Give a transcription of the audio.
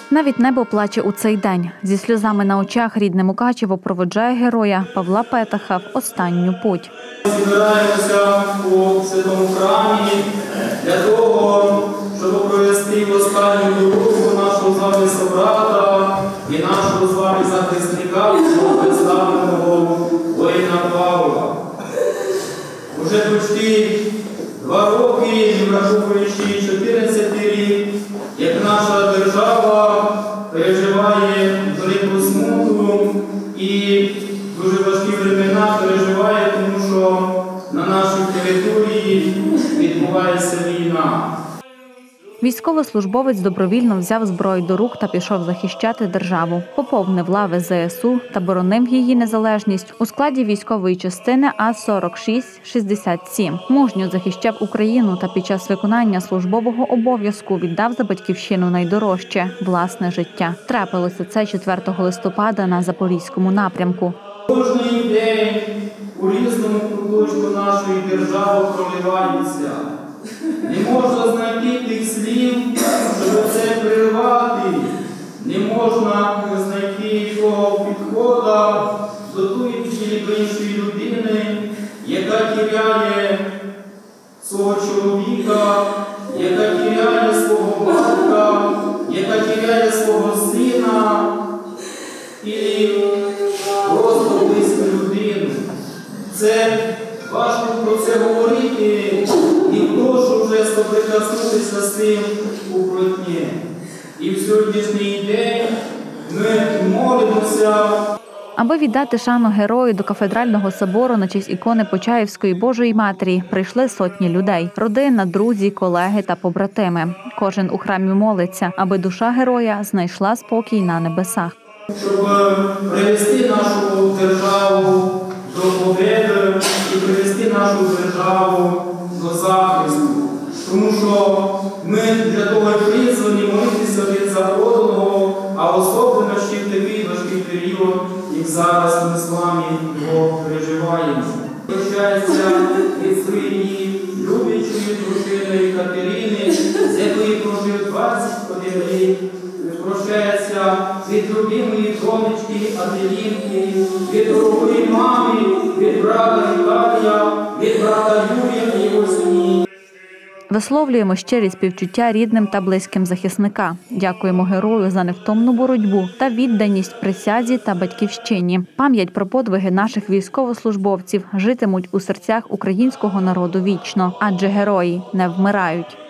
Навіть небо плаче у цей день. Зі сльозами на очах рідне Мукачево проводжає героя Павла Петаха в останню путь. Збираємося у святому храмі для того, щоб провести в останню дорогу нашого з вами собрата і нашого з вами захисника, представленого воїна Павла. Уже почти 2 роки, враховуючи 14 рік, як наша держава переживає велику смуту і дуже важкі времена переживає, тому що на нашій території відбувається війна. Військовослужбовець добровільно взяв зброю до рук та пішов захищати державу. Поповнив лави ЗСУ та боронив її незалежність у складі військової частини А-46-67. Мужньо захищав Україну та під час виконання службового обов'язку віддав за батьківщину найдорожче – власне життя. Трапилося це 4 листопада на Запорізькому напрямку. Кожний день у різному куточку нашої держави проливається. Не можна знайти тих слів, щоб це перервати. Не можна знайти того підходу до тої іншої людини, яка тіряє свого чоловіка, яка тіряє свого батька, яка тіряє свого сина і просто близьку людину. Це важко про це говорити, і прошу вже соприкоснутися з цим у плотні. І в сьогоднішній день ми молимося. Аби віддати шану герою, до кафедрального собору на честь ікони Почаївської Божої Матері прийшли сотні людей – родина, друзі, колеги та побратими. Кожен у храмі молиться, аби душа героя знайшла спокій на небесах. Щоб привести нашу державу до победи і привести нашу державу до захисту. Тому що ми для того призвані молитися від заходного, а особливо ще в такий важкий період, як зараз ми з вами його переживаємо. Прощається від своєї люблячої дружини Катерини, з якої прожив 21 рік. Прощається від любимої донечки Аделінки, від дорогої мами, від брата Віталія, від брата Юрія і його сім'ї. Висловлюємо щирі співчуття рідним та близьким захисника. Дякуємо герою за невтомну боротьбу та відданість присязі та батьківщині. Пам'ять про подвиги наших військовослужбовців житимуть у серцях українського народу вічно, адже герої не вмирають.